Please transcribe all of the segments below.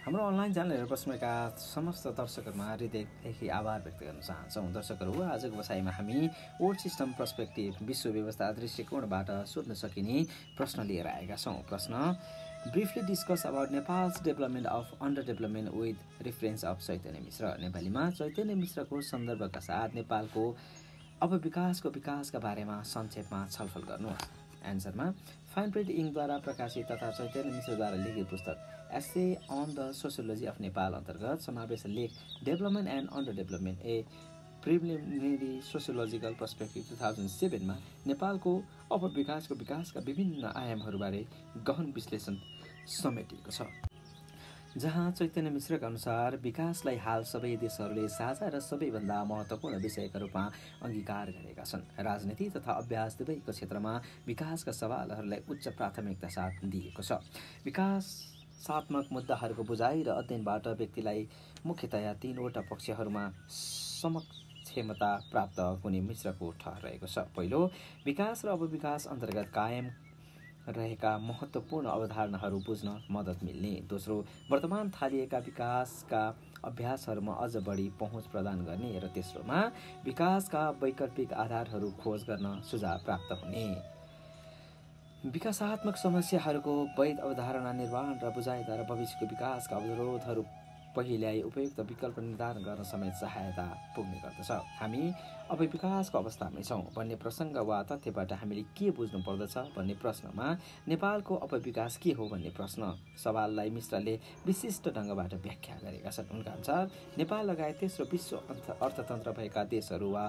हाम्रो अनलाइन च्यानलहरू बस्नुका समस्त दर्शकहरूमा हृदयदेखि आभार व्यक्त गर्न चाहन्छौँ। दर्शकहरू, आजको बसाइमा हामी वर्ल्ड सिस्टम पर्सपेक्टिभ विश्व व्यवस्था दृष्टिकोणबाट सोध्न सकिने प्रश्न लिएर आएका छौँ। प्रश्न: briefly discuss about Nepal's development of under development with reference of Chaitanya Mishra. नेपालीमा चैतन्य मिश्रको सन्दर्भका साथ नेपालको अब विकासका बारेमा संक्षेपमा छलफल गर्नुहोस्। एन्सरमा: फाइन प्रिन्ट इङ्कद्वारा प्रकाशित तथा चैतन्य मिश्रद्वारा लिखित पुस्तक essay on the sociology of Nepal अन्तर्गत समावेश लेख development and under development a preliminary sociological perspective 2007 मा नेपालको विकासका विभिन्न आयामहरूबारे गहन विश्लेषण समेटिएको छ, जहाँ चैतन्य मिश्रका अनुसार विकासलाई हाल सबै देशहरूले साझा र सबैभन्दा महत्त्वपूर्ण विषयका रूपमा अङ्गीकार गरेका छन्। राजनीति तथा अभ्यास दुवैको क्षेत्रमा विकासका सवालहरूलाई उच्च प्राथमिकता साथ दिएको छ। विकासात्मक मुद्दाहरूको बुझाइ र अध्ययनबाट व्यक्तिलाई मुख्यतया तीनवटा पक्षहरूमा समक्षमता प्राप्त हुने मिश्रको ठहर रहेको छ। पहिलो, विकास र अपविकास अन्तर्गत कायम रहेका महत्त्वपूर्ण अवधारणाहरू बुझ्न मद्दत मिल्ने। दोस्रो, वर्तमान थालिएका विकासका अभ्यासहरूमा अझ बढी पहुँच प्रदान गर्ने। र तेस्रोमा, विकासका वैकल्पिक आधारहरू खोज गर्न सुझाव प्राप्त हुने। विकासात्मक समस्याहरूको वैध अवधारणा निर्माण र बुझाइद्वारा भविष्यको विकासका अवरोधहरू पहिल्याई उपयुक्त विकल्प निर्धारण गर्न समेत सहायता पुग्ने गर्दछ। हामी अब विकासको अवस्थामै छौँ भन्ने प्रसङ्ग वा तथ्यबाट हामीले के बुझ्नु पर्दछ भन्ने प्रश्नमा नेपालको अपविकास के हो भन्ने प्रश्न सवाललाई मिश्रले विशिष्ट ढङ्गबाट व्याख्या गरेका छन्। उनका अनुसार नेपाल लगायत तेस्रो विश्व अर्थतन्त्र भएका देशहरू वा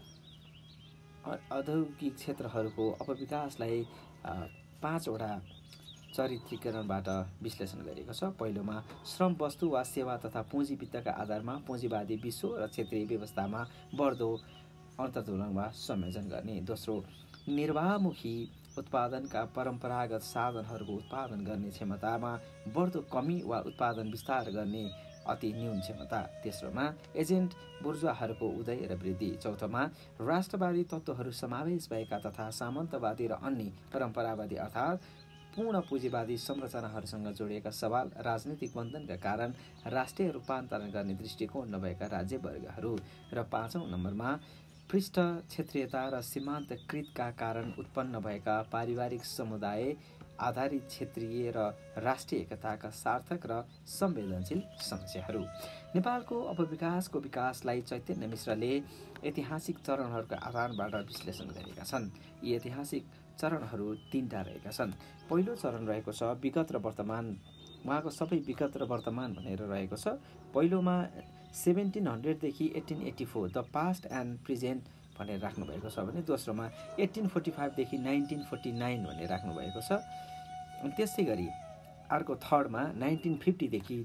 औद्योगिक क्षेत्रहरूको अपविकासलाई 5वटा चरित्रीकरणबाट विश्लेषण गरिएको छ। पहिलोमा, श्रम, वस्तु वा सेवा तथा पुँजी वित्तका आधारमा पुँजीवादी विश्व र क्षेत्रीय व्यवस्थामा बढ्दो अन्तर्दोलन वा संयोजन गर्ने। दोस्रो, निर्वाहमुखी उत्पादनका परम्परागत साधनहरूको उत्पादन गर्ने क्षमतामा बढ्दो कमी वा उत्पादन विस्तार गर्ने अति न्यून क्षमता। तेस्रोमा, एजेन्ट बुर्जुवाहरूको उदय र वृद्धि। चौथोमा, राष्ट्रवादी तत्त्वहरू समावेश भएका तथा सामन्तवादी र अन्य परम्परावादी अर्थात् पूर्ण पुँजीवादी संरचनाहरूसँग जोडिएका सवाल, राजनीतिक बन्धनका कारण राष्ट्रिय रूपान्तरण गर्ने दृष्टिकोण नभएका राज्यवर्गहरू। र 5औं नम्बरमा, पृष्ठ क्षेत्रीयता र सीमान्तकृतका कारण उत्पन्न भएका पारिवारिक समुदाय आधारित क्षेत्रीय र राष्ट्रिय एकताका सार्थक र संवेदनशील समस्याहरू। नेपालको अपविकासको विकासलाई चैतन्य मिश्रले ऐतिहासिक चरणहरूका आधारबाट विश्लेषण गरेका छन्। यी ऐतिहासिक चरणहरू 3टा रहेका छन्। पहिलो चरण रहेको छ विगत र वर्तमान। उहाँको सबै विगत र वर्तमान भनेर रहेको छ। पहिलोमा 1700 देखि 1884 द पास्ट एन्ड प्रेजेन्ट भनेर राख्नुभएको छ भने दोस्रोमा 1845 देखि 1949 भनेर राख्नुभएको छ। त्यसै गरी अर्को थर्डमा 1950 देखि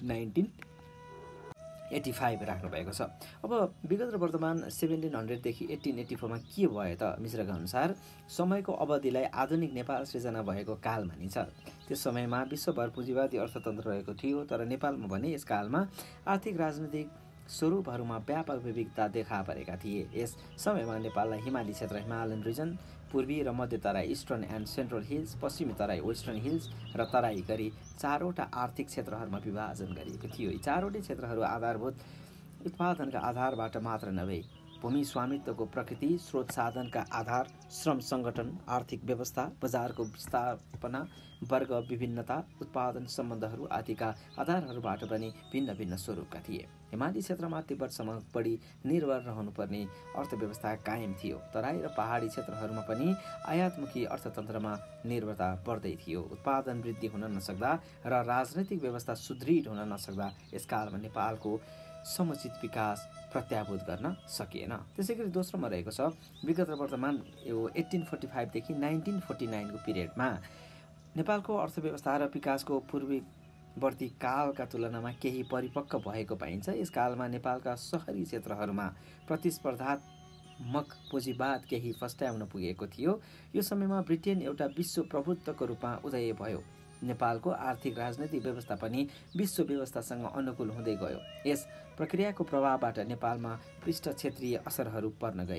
1985 राख्नुभएको छ। अब विगत र वर्तमान 1700 देखि 1884 मा के भयो त? मिश्रका अनुसार समयको अवधिलाई आधुनिक नेपाल सृजना भएको काल मानिन्छ। त्यस समयमा विश्वभर पुँजीवादी अर्थतन्त्र रहेको थियो, तर नेपालमा भने यस कालमा आर्थिक राजनीतिक स्वरूपहरूमा व्यापक विविधता देखा परेका थिए। यस समयमा नेपाललाई हिमाली क्षेत्र हिमालयन रिजन, पूर्वी र मध्य Terai eastern and central hills, पश्चिमी तराई वेस्टर्न हिल्स र तराई गरी 4वटा आर्थिक क्षेत्रहरूमा विभाजन गरिएको थियो। यी 4वटै क्षेत्रहरू आधारभूत उत्पादनका आधारबाट मात्र नभई भूमि स्वामित्वको प्रकृति, स्रोत साधनका आधार, श्रम सङ्गठन, आर्थिक व्यवस्था, बजारको विस्थापना, वर्ग विभिन्नता, उत्पादन सम्बन्धहरू आदिका आधारहरूबाट पनि भिन्न भिन्न स्वरूपका थिए। हिमाली क्षेत्रमा तिब्बतसम्म बढी निर्भर रहनुपर्ने अर्थव्यवस्था कायम थियो। तराई र पहाडी क्षेत्रहरूमा पनि आयातमुखी अर्थतन्त्रमा निर्भरता बढ्दै थियो। उत्पादन वृद्धि हुन नसक्दा र राजनैतिक व्यवस्था सुदृढ हुन नसक्दा यसकालमा नेपालको समुचित विकास प्रत्याभूत गर्न सकिएन। त्यसै गरी दोस्रोमा रहेको छ विगत र वर्तमान। यो 1845 देखि 1949 को पिरियडमा नेपालको अर्थव्यवस्था र विकासको पूर्ववर्ती कालका तुलनामा केही परिपक्व भएको पाइन्छ। यस कालमा नेपालका सहरी क्षेत्रहरूमा प्रतिस्पर्धात्मक पुँजीवाद केही फस्ट्याउन पुगेको थियो। यो समयमा ब्रिटेन एउटा विश्व प्रभुत्वको रूपमा उदय भयो। नेपालको आर्थिक राजनैतिक व्यवस्था पनि विश्व व्यवस्थासँग अनुकूल हुँदै गयो। यस प्रक्रियाको प्रभावबाट नेपालमा पृष्ठ क्षेत्रीय असरहरू पर्न गए।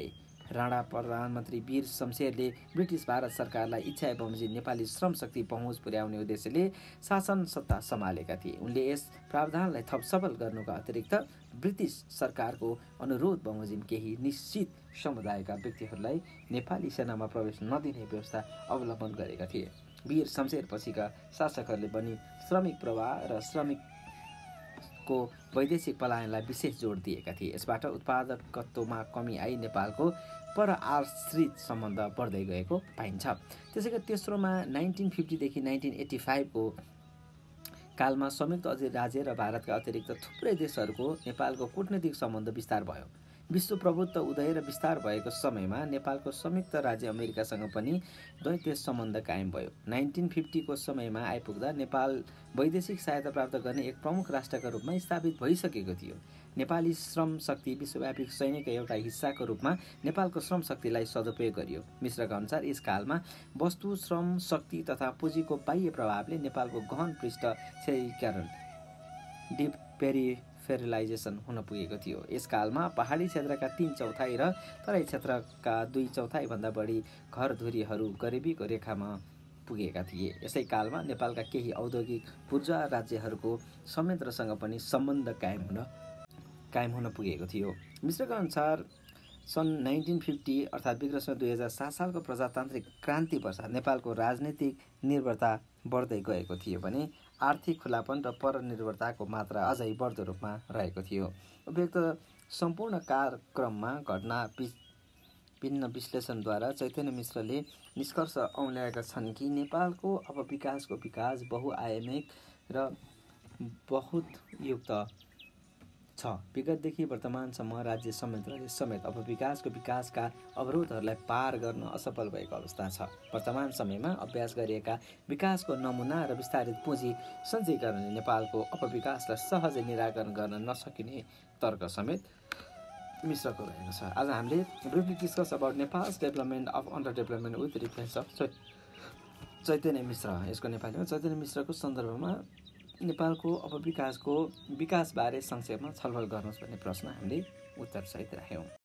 राणा प्रधानमन्त्री वीर शमशेरले ब्रिटिस भारत सरकारलाई इच्छाए बमोजिम नेपाली श्रम शक्ति पहुँच पुर्याउने उद्देश्यले शासन सत्ता सम्हालेका थिए। उनले यस प्रावधानलाई थप सबल गर्नुका अतिरिक्त ब्रिटिस सरकारको अनुरोध बमोजिम केही निश्चित समुदायका व्यक्तिहरूलाई नेपाली सेनामा प्रवेश नदिने व्यवस्था अवलम्बन गरेका थिए। वीर शमशेर पछिका शासकहरूले पनि श्रमिक प्रवाह र श्रमिकको वैदेशिक पलायनलाई विशेष जोड दिएका थिए। यसबाट उत्पादकत्वमा कमी आई नेपालको पर आश्रित सम्बन्ध बढ्दै गएको पाइन्छ। त्यसैले तेस्रोमा 1950 देखि 1985 को कालमा संयुक्त राज्य र भारतका अतिरिक्त थुप्रै देशहरूको नेपालको कूटनीतिक सम्बन्ध विस्तार भयो। विश्व प्रभुत्व उदय र विस्तार भएको समयमा नेपालको संयुक्त राज्य अमेरिकासँग पनि द्वैत सम्बन्ध कायम भयो। 1950 को समयमा आइपुग्दा नेपाल वैदेशिक सहायता प्राप्त गर्ने एक प्रमुख राष्ट्रका रूपमा स्थापित भइसकेको थियो। नेपाली श्रम शक्ति विश्वव्यापी सैन्यको एउटा हिस्साको रूपमा नेपालको श्रम शक्तिलाई सदुपयोग गरियो। मिश्रका अनुसार यस कालमा वस्तु, श्रम शक्ति तथा पुँजीको बाह्य प्रभावले नेपालको गहन पृष्ठ क्षयीकरण डिपेरिफेरलाइजेसन हुन पुगेको थियो। यस कालमा पहाडी क्षेत्रका 3/4 र तराई क्षेत्रका 2/4 भन्दा बढी घरधुरीहरू गरिबीको रेखामा पुगेका थिए। यसै कालमा नेपालका केही औद्योगिक पूर्जा राज्यहरूको संयन्त्रसँग पनि सम्बन्ध कायम हुन पुगेको थियो। मिश्रका अनुसार सन् 1950 अर्थात् विक्रम 2007 सालको प्रजातान्त्रिक क्रान्ति पश्चात नेपालको राजनीतिक निर्भरता बढ्दै गएको थियो भने आर्थिक खुलापन र परनिर्भरताको मात्रा अझै बढ्दो रूपमा रहेको थियो। उपयुक्त सम्पूर्ण कार्यक्रममा घटना भिन्न विश्लेषणद्वारा चैतन्य मिश्रले निष्कर्ष औल्याएका छन् कि नेपालको अब विकासको विकास बहुआयामिक र बहुयुक्त छ। विगतदेखि वर्तमानसम्म राज्य संयन्त्रले समेत अब विकासका अवरोधहरूलाई पार गर्न असफल भएको अवस्था छ। वर्तमान समयमा अभ्यास गरिएका विकासको नमुना र विस्तारित पुँजी सञ्चयीकरणले नेपालको अपविकासलाई सहजै निराकरण गर्न नसकिने तर्क समेत मिश्रको रहेको छ। आज हामीले briefly discuss about Nepal's development of under development with reference of Chaitanya Mishra. यसको नेपालीमा चैतन्य मिश्रको सन्दर्भमा नेपालको अपविकासको विकासबारे संक्षेपमा छलफल गर्नुहोस् भन्ने प्रश्न हामीले उत्तरसहित राख्यौँ।